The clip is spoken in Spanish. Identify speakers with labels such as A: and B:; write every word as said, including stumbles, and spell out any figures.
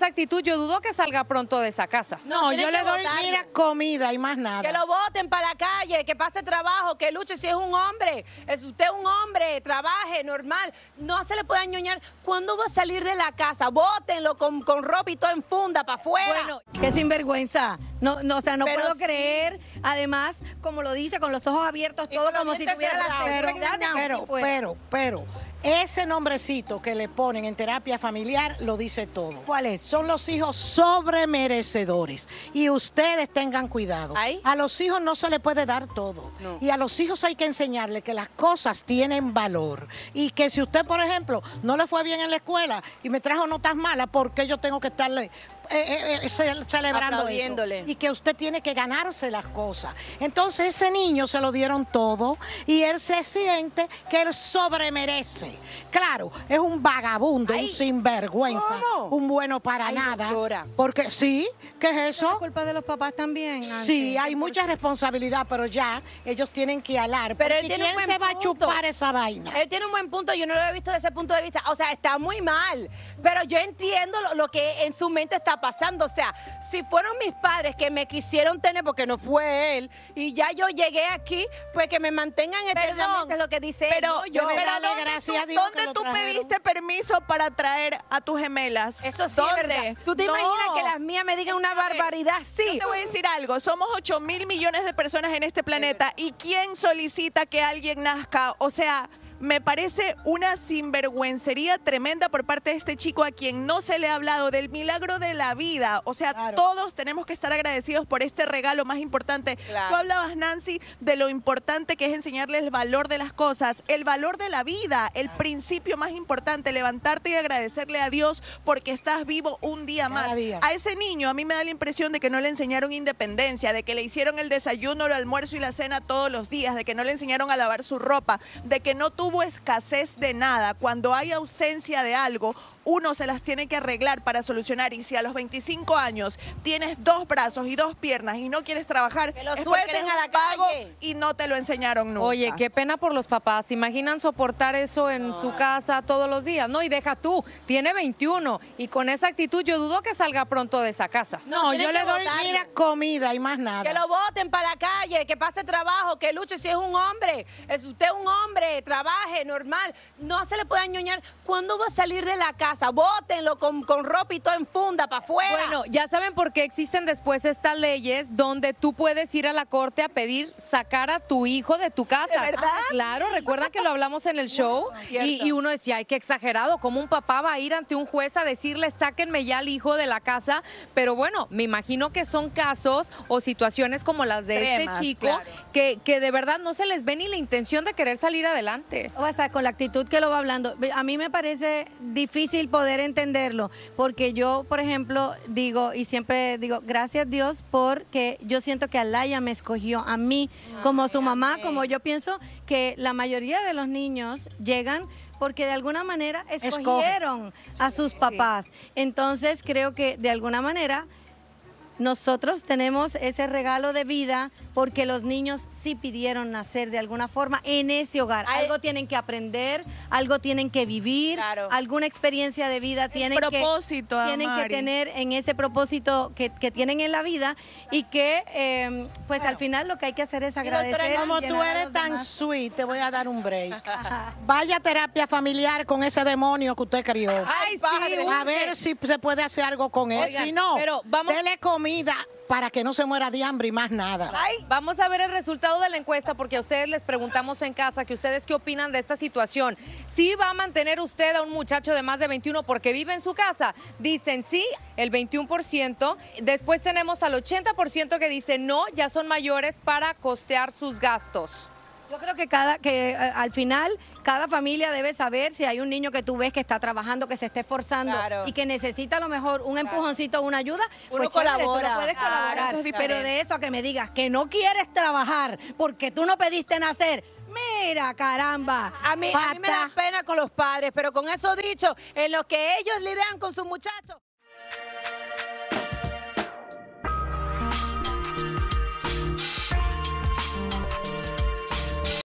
A: esa actitud yo dudo que salga pronto de esa casa.
B: No,
C: No,
B: tienen
C: yo le
B: que
C: doy,
B: votarlo.
C: mira, comida y más nada.
B: Que lo voten para la calle, que pase trabajo, que luche si es un hombre. Es usted un hombre, trabaje, normal. No se le puede añoñar. ¿Cuándo va a salir de la casa? Vótenlo con, con ropa y todo en funda para afuera.
A: Bueno,
D: Qué sinvergüenza. No, no, o sea, no
B: Pero
D: puedo
B: sí.
D: creer. Además, como lo dice, con los ojos abiertos,
B: Y
D: todo
B: con los
D: como si
B: dientes
D: tuviera la
B: cerrados.
C: Pero,
D: seguridad de que
C: pero,
D: así fuera.
C: pero, pero, ese nombrecito que le ponen en terapia familiar lo dice todo.
D: ¿Cuál es?
C: Son los hijos sobremerecedores. Y ustedes tengan cuidado.
B: ¿Ay?
C: A los hijos no se les puede dar todo.
B: No.
C: Y a los hijos hay que enseñarles que las cosas tienen valor. Y que si usted, por ejemplo, no le fue bien en la escuela y me trajo notas malas, ¿por qué yo tengo que estarle eh, eh, eh, ce- celebrando
B: Aplaudiéndole.
C: eso? Y que usted tiene que ganarse las cosas. Entonces ese niño se lo dieron todo y él se siente que él sobremerece. Claro, es un vagabundo,
B: Ay.
C: un sinvergüenza,
B: ¿Cómo?
C: un bueno para
B: Ay,
C: nada.
B: doctora.
C: Porque sí, ¿qué es
D: ¿Es
C: eso?
D: culpa de los papás también?
C: Sí,
D: Nancy?
C: hay mucha responsabilidad, pero ya ellos tienen que alar.
B: Pero él
C: porque
B: tiene un
C: ¿quién
B: buen
C: se va a
B: punto.
C: chupar esa vaina?
B: Él tiene un buen punto, yo no lo he visto desde ese punto de vista. O sea, está muy mal. Pero yo entiendo lo, lo que en su mente está pasando. O sea, si fueron mis padres que me quisieron tener, porque no fue él, y ya yo llegué aquí, pues que me mantengan eternamente, es lo que dice él.
E: Pero,
B: No, yo
C: me
E: pero
C: dale
E: ¿dónde
C: gracias a
E: tú,
C: Dios
E: dónde
C: que lo
E: tú
C: trajeron?
E: pediste permiso para traer a tus gemelas?
B: Eso sí
E: ¿Dónde?
B: es verdad. ¿Tú te
E: No.
B: imaginas que las mías me digan una
E: A ver,
B: barbaridad?
E: Yo
B: Sí.
E: te voy a decir algo, somos ocho mil millones de personas en este planeta y ¿quién solicita que alguien nazca? O sea, me parece una sinvergüencería tremenda por parte de este chico a quien no se le ha hablado del milagro de la vida. O sea,
C: Claro.
E: todos tenemos que estar agradecidos por este regalo más importante.
B: Claro.
E: Tú hablabas, Nancy, de lo importante que es enseñarles el valor de las cosas, el valor de la vida, el principio más importante, levantarte y agradecerle a Dios porque estás vivo un día
C: Cada
E: más.
C: día.
E: A ese niño a mí me da la impresión de que no le enseñaron independencia, de que le hicieron el desayuno, el almuerzo y la cena todos los días, de que no le enseñaron a lavar su ropa, de que no tuvo escasez de nada. Cuando hay ausencia de algo, uno se las tiene que arreglar para solucionar. Y si a los veinticinco años tienes dos brazos y dos piernas y no quieres trabajar,
B: Que lo
E: es porque
B: suelten
E: eres
B: a la
E: un vago
B: calle.
E: y no te lo enseñaron nunca.
A: oye, qué pena por los papás. ¿Se imaginan soportar eso en su casa todos los días? No, y deja tú, tiene veintiuno y con esa actitud yo dudo que salga pronto de esa casa.
C: No,
B: tienen
C: yo le
B: que
C: doy,
B: votarlo.
C: mira, comida y más nada.
B: Que lo voten para la calle, que pase trabajo, que luche si es un hombre. Es usted un hombre, trabaje, normal. No se le puede añoñar. ¿Cuándo va a salir de la casa? Vótenlo con, con ropa y todo en funda para afuera.
A: Bueno, ya saben por qué existen después estas leyes donde tú puedes ir a la corte a pedir sacar a tu hijo de tu casa.
E: ¿De verdad?
A: Ah, claro, recuerdan que lo hablamos en el show y, y uno decía, ay, qué exagerado, ¿cómo un papá va a ir ante un juez a decirle, sáquenme ya al hijo de la casa? Pero bueno, me imagino que son casos o situaciones como las de
E: Extremas,
A: este chico
E: claro.
A: que, que de verdad no se les ve ni la intención de querer salir adelante.
D: O sea, con la actitud que lo va hablando. A mí me parece difícil poder entenderlo, porque yo, por ejemplo, digo, y siempre digo, gracias Dios, porque yo siento que Alaya me escogió a mí como su mamá, como yo pienso que la mayoría de los niños llegan porque de alguna manera escogieron a sus papás. Entonces, creo que de alguna manera nosotros tenemos ese regalo de vida porque los niños sí pidieron nacer de alguna forma en ese hogar.
B: Ay.
D: Algo tienen que aprender, algo tienen que vivir,
B: Claro.
D: alguna experiencia de vida tienen que,
E: propósito,
D: tienen que
E: Amari.
D: tener en ese propósito que, que tienen en la vida y que eh, pues al final lo que hay que hacer es
B: doctora,
D: agradecer.
C: Como
D: y
C: tú
D: llenar a
C: eres
D: los
C: tan
D: demás.
C: sweet, te voy a dar un break. Vaya a terapia familiar con ese demonio que usted crió.
A: Ay,
E: padre.
A: sí,
C: A
A: un-
C: ver si se puede hacer algo con él.
A: Oigan,
C: Si no,
A: pero vamos-
C: dele comida para que no se muera de hambre y más nada.
E: Ay,
A: Vamos a ver el resultado de la encuesta porque a ustedes les preguntamos en casa que ustedes qué opinan de esta situación. ¿Sí va a mantener usted a un muchacho de más de veintiuno porque vive en su casa? Dicen sí, el veintiuno por ciento. Después tenemos al ochenta por ciento que dice no, ya son mayores para costear sus gastos.
D: Yo creo que cada que eh, al final cada familia debe saber si hay un niño que tú ves que está trabajando, que se esté esforzando
B: Claro.
D: y que necesita a lo mejor un empujoncito o una ayuda,
B: Uno
D: pues chévere, tú
B: colabora.
D: lo puedes
E: Claro,
D: colaborar.
E: eso es diferente.
D: Pero de eso a que me digas que no quieres trabajar porque tú no pediste nacer, mira, caramba.
B: A mí, a mí me da
C: Pata.
B: pena con los padres, pero con eso dicho, en lo que ellos lidian con sus muchachos.